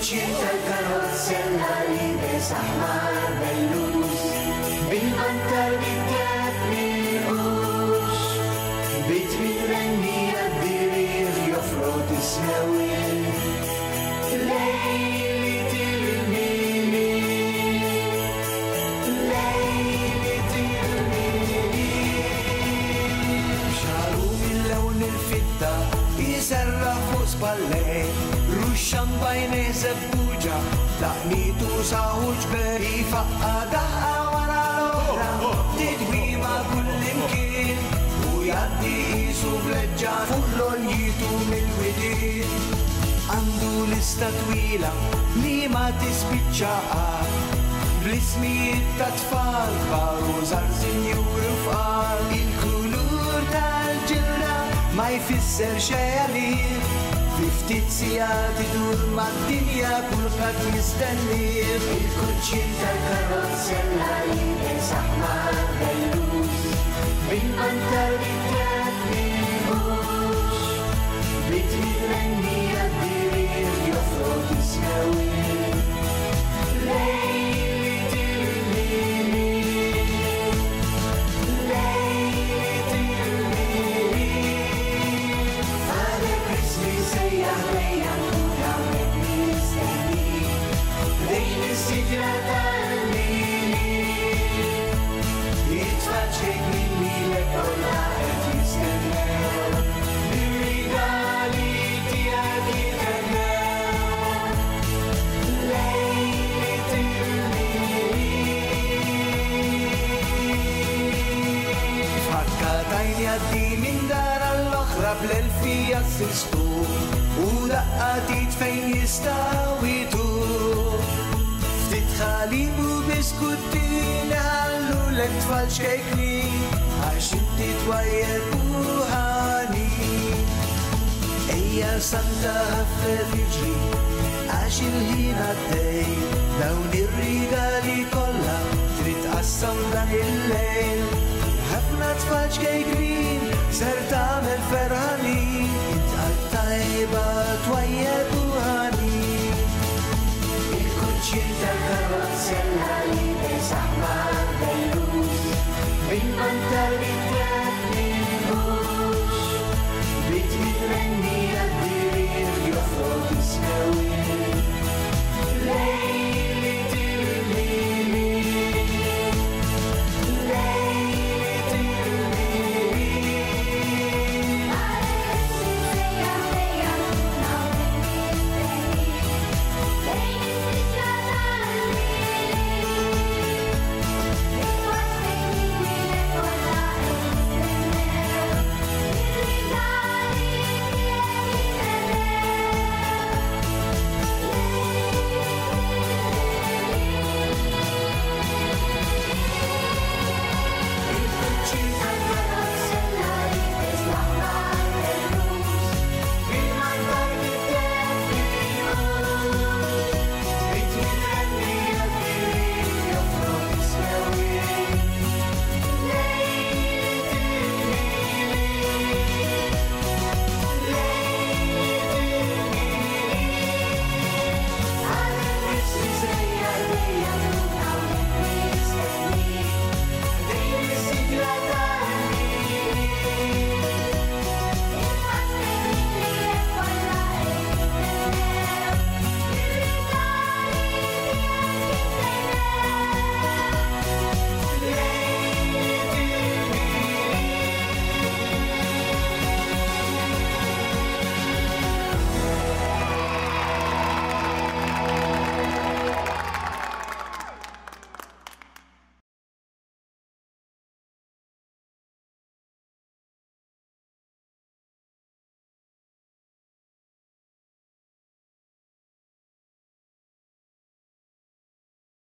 il-kuċċin tal-karozzella li besaħmar bellus bil-mantar bid-dab mill-qux bit mid-renni għad-dirir joffrot is-snewil lejli til-mili lejli til-mili xaru mill-lawn il-fitta jiserra fuq spallej ruxxan bajnej zebbuġa laqnitu saħu ġber jifaqqa daħqa wara l-oħra tidwima kullimkien u jaddi jisu vleġġan fuq l-oljitu mill-widin għandu lista twila li ma tispiċċaqa bl-ismijiet ta' tfal kbar u żgħar sinjur fqar il-kulur tal-ġilda ma jfisser xejn fi ftit sigħat idur mad-dinja kulħadd jistennih il-kuċċin tal-karozzella li besaħmar bellus bil-mantar bid-dab mill-qux bit mid-renni għad-dirir joffrot is-snewil lejli til-mili lejli til-mili Father Christmas sejjaħ lejja nkun hawnhekk mistennik lejn is-siġra tal-mili jitfal xejn minni kollha qed jistennew ir-rigali tiegħek jistennew lejli til-mili Fakkatajni għaddi minn dar għall-oħra bl-elfija s-sistu u daqqatit fejn jistaw jidur ftit ħalib u biskuttin għallu l-tfal xkejkni għax inti twajjeb u ħani ejja Santa ħaffef iġri għax il-ħin għaddej dawn ir-rigali kollha trid tqassam dan il-lejl ħafna tfal xkejknin ser tagħmel ferħa